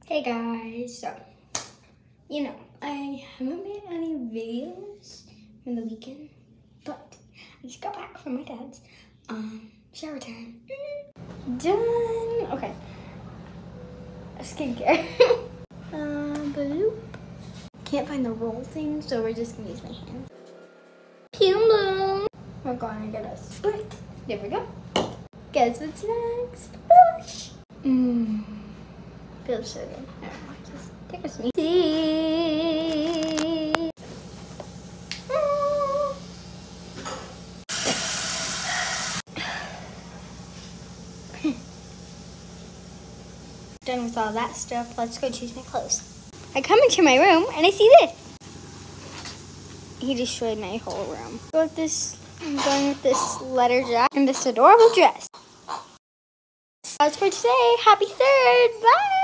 Hey guys, so, I haven't made any videos in the weekend, but I just got back from my dad's shower time. Done. Okay. Skincare. Bloop. Can't find the roll thing, so we're just gonna use my hands. Pew bloom. We're gonna get a split. There we go. Guess what's next? Blush. Feels so good. I don't know, just take a sneak. Done with all that stuff. Let's go choose my clothes. I come into my room and I see this. He destroyed my whole room. I'm going with this leather jacket and this adorable dress. That's for today. Happy 3rd. Bye.